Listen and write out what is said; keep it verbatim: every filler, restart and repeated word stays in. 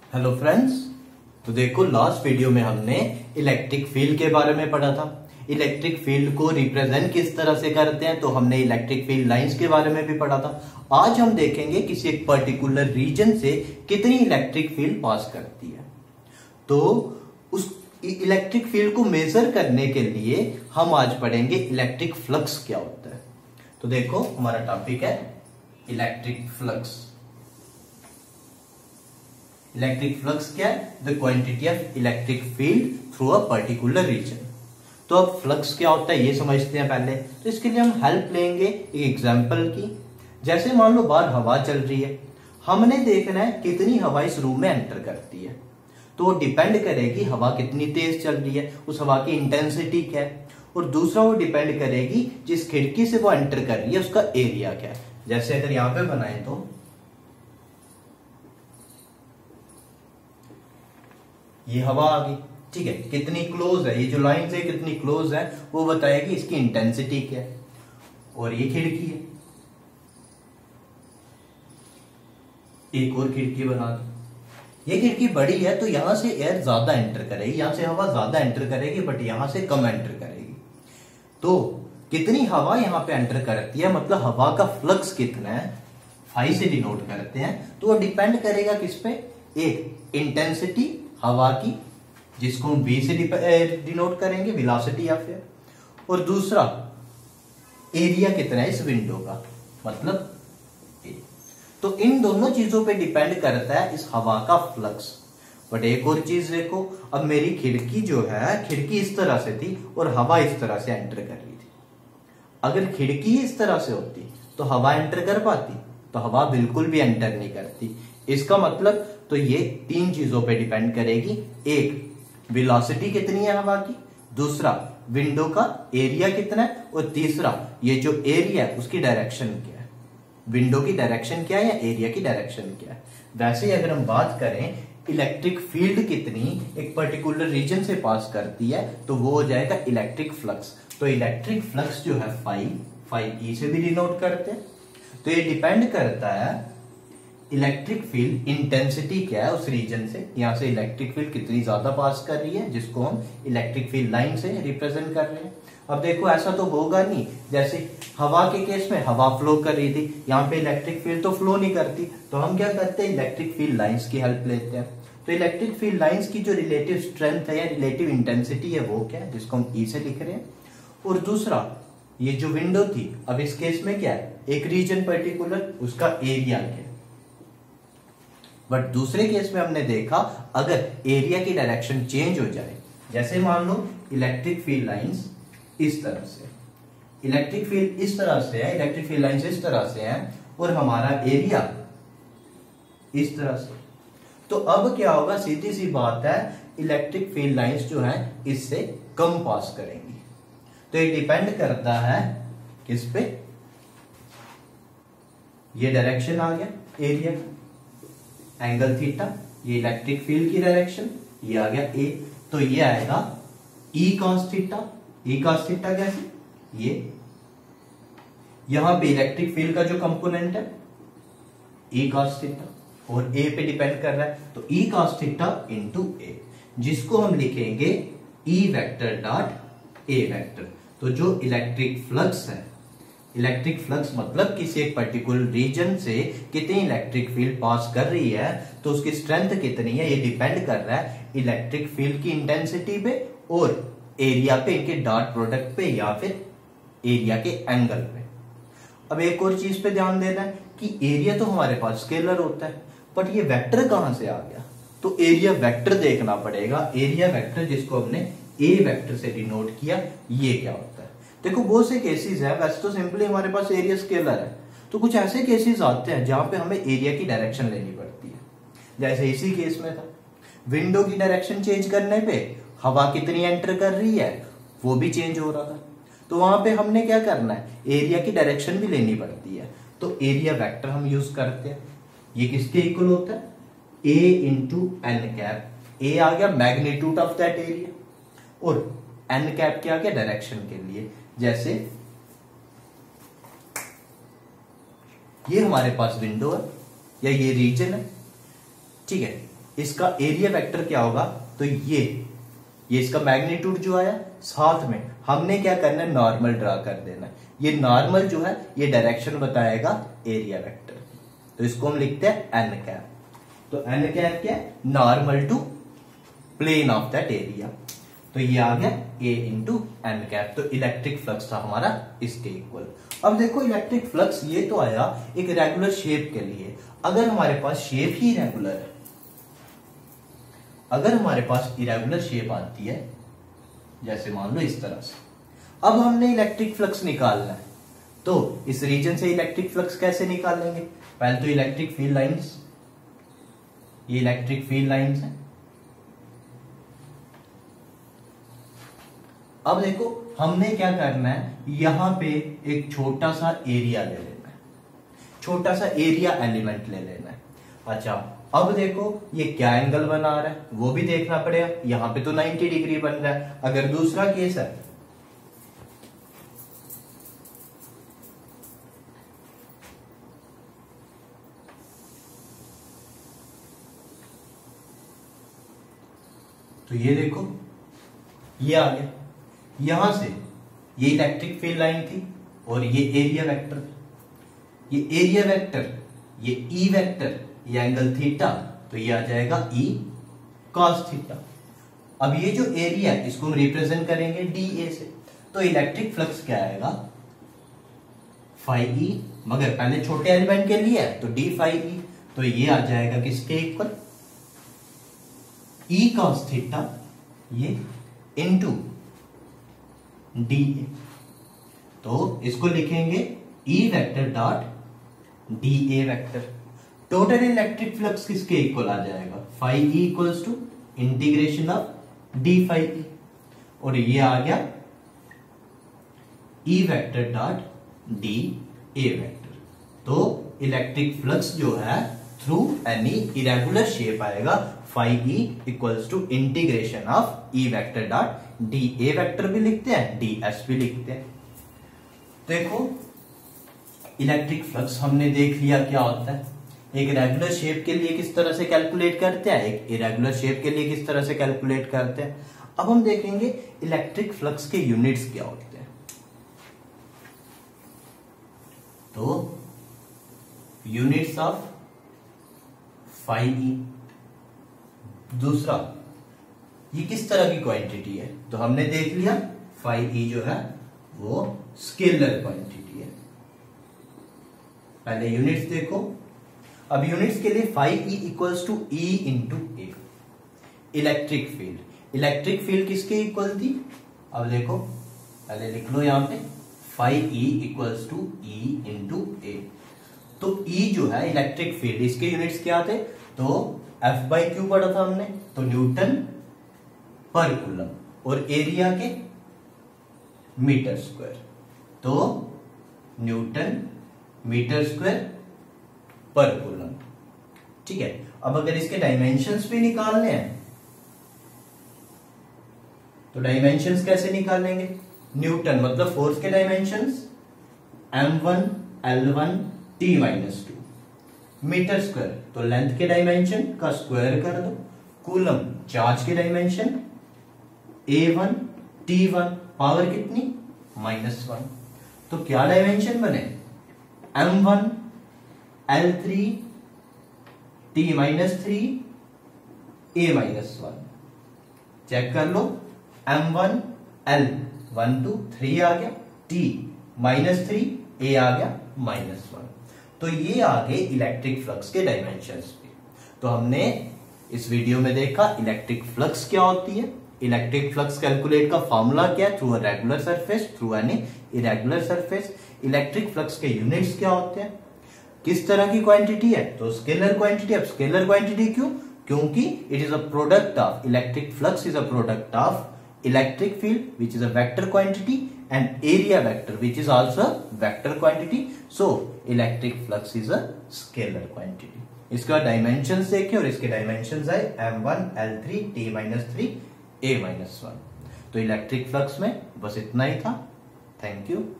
Hello friends. तो देखो, last video में हमने इलेक्ट्रिक फील्ड के बारे में पढ़ा था। इलेक्ट्रिक फील्ड को रिप्रेजेंट किस तरह से करते हैं, तो हमने इलेक्ट्रिक फील्ड लाइंस के बारे में भी पढ़ा था। आज हम देखेंगे किसी एक पर्टिकुलर रीजन से कितनी इलेक्ट्रिक फील्ड पास करती है। तो उस इलेक्ट्रिक फील्ड को मेजर करने के लिए हम आज पढ़ेंगे इलेक्ट्रिक फ्लक्स क्या होता है। तो देखो, हमारा टॉपिक है इलेक्ट्रिक फ्लक्स। इलेक्ट्रिक फ्लक्स क्या है? The quantity of electric field through a particular region. तो अब फ्लक्स क्या होता है ये समझते हैं पहले। तो इसके लिए हम हेल्प लेंगे एक एग्जांपल की। जैसे मान लो बाहर हवा चल रही है, हमने देखना है कितनी हवा इस रूम में एंटर करती है। तो वो डिपेंड करेगी हवा कितनी तेज चल रही है, उस हवा की इंटेंसिटी क्या है। और दूसरा वो डिपेंड करेगी जिस खिड़की से वो एंटर कर रही है उसका एरिया क्या है। जैसे अगर यहां पे बनाए तो ये हवा आ गई, ठीक है, कितनी क्लोज है, ये जो लाइन है कितनी क्लोज है वो बताएगी इसकी इंटेंसिटी क्या है। और ये खिड़की है, एक और खिड़की बना दी। ये खिड़की बड़ी है तो यहां से एयर ज्यादा एंटर करेगी, यहां से हवा ज्यादा एंटर करेगी, बट यहां से कम एंटर करेगी। तो कितनी हवा यहां पे एंटर करती है, मतलब हवा का फ्लक्स कितना है, फाई से डिनोट करते हैं। तो वो डिपेंड करेगा किस पे, एक इंटेंसिटी हवा की, जिसको हम v से डिनोट करेंगे, वेलोसिटी या फिर, और दूसरा एरिया कितना है इस विंडो का, मतलब ए। तो इन दोनों चीजों पे डिपेंड करता है इस हवा का फ्लक्स। बट एक और चीज देखो, अब मेरी खिड़की जो है, खिड़की इस तरह से थी और हवा इस तरह से एंटर कर रही थी। अगर खिड़की इस तरह से होती तो हवा एंटर कर पाती? तो हवा बिल्कुल भी एंटर नहीं करती। इसका मतलब तो ये तीन चीजों पे डिपेंड करेगी। एक, वेलोसिटी कितनी है हवा की, दूसरा विंडो का एरिया कितना है, और तीसरा ये जो एरिया है उसकी डायरेक्शन क्या है। विंडो की डायरेक्शन क्या है या एरिया की डायरेक्शन क्या है। वैसे ही अगर हम बात करें इलेक्ट्रिक फील्ड कितनी एक पर्टिकुलर रीजन से पास करती है, तो वो हो जाएगा इलेक्ट्रिक फ्लक्स। तो इलेक्ट्रिक फ्लक्स जो है फाइव फाइव ई से भी डिनोट करते हैं। तो ये डिपेंड करता है इलेक्ट्रिक फील्ड इंटेंसिटी क्या है उस रीजन से, यहां से इलेक्ट्रिक फील्ड कितनी ज्यादा पास कर रही है, जिसको हम इलेक्ट्रिक फील्ड लाइन से रिप्रेजेंट कर रहे हैं। अब देखो, ऐसा तो होगा नहीं, जैसे हवा के केस में हवा फ्लो कर रही थी, यहाँ पे इलेक्ट्रिक फील्ड तो फ्लो नहीं करती। तो हम क्या करते हैं, इलेक्ट्रिक फील्ड लाइंस की हेल्प लेते हैं। तो इलेक्ट्रिक फील्ड लाइंस की जो रिलेटिव स्ट्रेंथ है या रिलेटिव इंटेंसिटी है वो क्या है, जिसको हम ई से लिख रहे हैं। और दूसरा, ये जो विंडो थी, अब इस केस में क्या है, एक रीजन पर्टिकुलर, उसका एरिया क्या है। बट दूसरे केस में हमने देखा अगर एरिया की डायरेक्शन चेंज हो जाए, जैसे मान लो इलेक्ट्रिक फील्ड लाइंस इस तरह से, इलेक्ट्रिक फील्ड इस तरह से है, इलेक्ट्रिक फील्ड लाइंस इस तरह से है, और हमारा एरिया इस तरह से। तो अब क्या होगा, सीधी सी बात है, इलेक्ट्रिक फील्ड लाइंस जो है इससे कम पास करेंगी। तो ये डिपेंड करता है किस पे, ये डायरेक्शन आ गया एरिया का, एंगल थीटा, ये इलेक्ट्रिक फील्ड की डायरेक्शन, ये आ गया ए। तो ये आएगा E cos theta. E cos theta कैसे, ये यहां पे इलेक्ट्रिक फील्ड का जो कंपोनेंट है ई कॉस थीटा, और ए पे डिपेंड कर रहा है, तो E cos theta into A, जिसको हम लिखेंगे E vector dot A vector. तो जो इलेक्ट्रिक फ्लक्स है, इलेक्ट्रिक फ्लक्स मतलब किसी एक पर्टिकुलर रीजन से कितनी इलेक्ट्रिक फील्ड पास कर रही है, तो उसकी स्ट्रेंथ कितनी है, ये डिपेंड कर रहा है इलेक्ट्रिक फील्ड की इंटेंसिटी पे और एरिया पे, इनके डॉट प्रोडक्ट पे या फिर एरिया के एंगल पे। अब एक और चीज पे ध्यान देना है कि एरिया तो हमारे पास स्केलर होता है, बट ये वेक्टर कहां से आ गया, तो एरिया वेक्टर देखना पड़ेगा। एरिया वेक्टर जिसको हमने ए वेक्टर से डिनोट किया, ये क्या होता है। देखो, बहुत से केसेस है, वैसे तो सिंपली हमारे पास एरिया स्केलर है, तो कुछ ऐसे केसेस आते हैं जहां पे हमें एरिया की डायरेक्शन लेनी पड़ती है। जैसे इसी केस में था, विंडो की डायरेक्शन चेंज करने पे हवा कितनी एंटर कर रही है वो भी चेंज हो रहा था। तो वहां पे हमने क्या करना है, एरिया की डायरेक्शन भी लेनी पड़ती है। तो एरिया वेक्टर हम यूज करते हैं। ये किसके इक्वल होता है, A into n cap. A आ गया मैग्नीट्यूड ऑफ दैट एरिया, और एन कैप क्या आ गया डायरेक्शन के लिए। जैसे ये हमारे पास विंडो है या ये रीजन है, ठीक है, इसका एरिया वेक्टर क्या होगा, तो ये ये इसका मैग्नीट्यूड जो आया, साथ में हमने क्या करना है, नॉर्मल ड्रा कर देना है। ये नॉर्मल जो है ये डायरेक्शन बताएगा एरिया वेक्टर, तो इसको हम लिखते हैं एन कैप। तो एन कैप क्या है, normal to plane of that area. तो ये आ गया ए इंटू एन कैप। तो इलेक्ट्रिक फ्लक्स था हमारा इसके इक्वल। अब देखो इलेक्ट्रिक फ्लक्स ये तो आया एक रेगुलर शेप के लिए। अगर हमारे पास शेप ही रेगुलर है, अगर हमारे पास इरेगुलर शेप आती है, जैसे मान लो इस तरह से, अब हमने इलेक्ट्रिक फ्लक्स निकालना है, तो इस रीजन से इलेक्ट्रिक फ्लक्स कैसे निकालेंगे, पहले तो इलेक्ट्रिक फील्ड लाइंस, ये इलेक्ट्रिक फील्ड लाइंस है। अब देखो हमने क्या करना है, यहां पे एक छोटा सा एरिया ले लेना है, छोटा सा एरिया एलिमेंट ले लेना है। अच्छा अब देखो ये क्या एंगल बना रहा है वो भी देखना पड़ेगा। यहां पे तो नब्बे डिग्री बन रहा है। अगर दूसरा केस है, तो ये देखो ये आ गया, यहां से ये इलेक्ट्रिक फील्ड लाइन थी और ये एरिया वेक्टर, ये एरिया वेक्टर, ये ई वेक्टर, ये एंगल थीटा, तो ये आ जाएगा ई कॉस थीटा। अब ये जो एरिया है इसको हम रिप्रेजेंट करेंगे डी ए से, तो इलेक्ट्रिक फ्लक्स क्या आएगा, फाई ई, मगर पहले छोटे एलिमेंट के लिए है तो डी फाई ई, तो ये आ जाएगा किसके इक्वल, ई कॉस थीटा ये इनटू डी ए। तो इसको लिखेंगे E vector dot d A vector. Total electric flux किसके इक्वल आ जाएगा, phi E equals to integration of d phi E, और ये आ गया E vector dot d A vector. तो इलेक्ट्रिक फ्लक्स जो है थ्रू एनी इरेगुलर शेप आएगा, phi E equals to integration of E vector dot d A vector भी लिखते हैं, डी एस भी लिखते हैं। देखो इलेक्ट्रिक फ्लक्स हमने देख लिया क्या होता है, एक रेगुलर शेप के लिए किस तरह से कैलकुलेट करते हैं, एक इरेगुलर शेप के लिए किस तरह से कैलकुलेट करते हैं। अब हम देखेंगे इलेक्ट्रिक फ्लक्स के यूनिट्स क्या होते हैं। तो यूनिट्स ऑफ फाई ई, दूसरा ये किस तरह की क्वांटिटी है, तो हमने देख लिया फाई ई जो है वो स्केलर क्वांटिटी है। पहले यूनिट्स देखो, अब यूनिट्स के लिए phi E equals to E into A. Electric field, electric field किसके इक्वल थी, अब देखो पहले लिख लो यहां पे phi E equals to E into A. तो ई जो है इलेक्ट्रिक फील्ड, इसके यूनिट्स क्या थे, तो एफ बाई क्यू पढ़ा था हमने, तो न्यूटन पर कूलम, और एरिया के मीटर स्क्वायर, तो न्यूटन मीटर स्क्वायर पर कूलम। ठीक है, अब अगर इसके डायमेंशंस भी निकालने हैं तो डायमेंशंस कैसे निकालेंगे, न्यूटन मतलब फोर्स के dimensions M one L one T minus two, metre square तो लेंथ के डायमेंशन का स्क्वायर कर दो, कूलम चार्ज के dimension A one T one, power कितनी माइनस वन। तो क्या डायमेंशन बने, M one L three T minus three A minus one. Check कर लो, M one L one two three आ गया, टी माइनस थ्री, ए आ गया माइनस वन। तो ये आ गए इलेक्ट्रिक फ्लक्स के डायमेंशंस भी। तो हमने इस वीडियो में देखा इलेक्ट्रिक फ्लक्स क्या होती है, इलेक्ट्रिक फ्लक्स कैलकुलेट का फॉर्मूला क्या है, through a regular surface, through any irregular surface. Electric flux के यूनिट्स क्या होते हैं, किस तरह की क्वांटिटी है, तो स्केलर क्वांटिटी। अब स्केलर क्वांटिटी क्यों, क्योंकि it is a product of electric flux is a product of electric field which is a vector quantity and area vector which is also vector quantity, so electric flux is a scalar quantity। इसके बाद dimensions देखे और इसके dimensions आए M one L three T minus three A minus one. तो electric flux में बस इतना ही था। Thank you.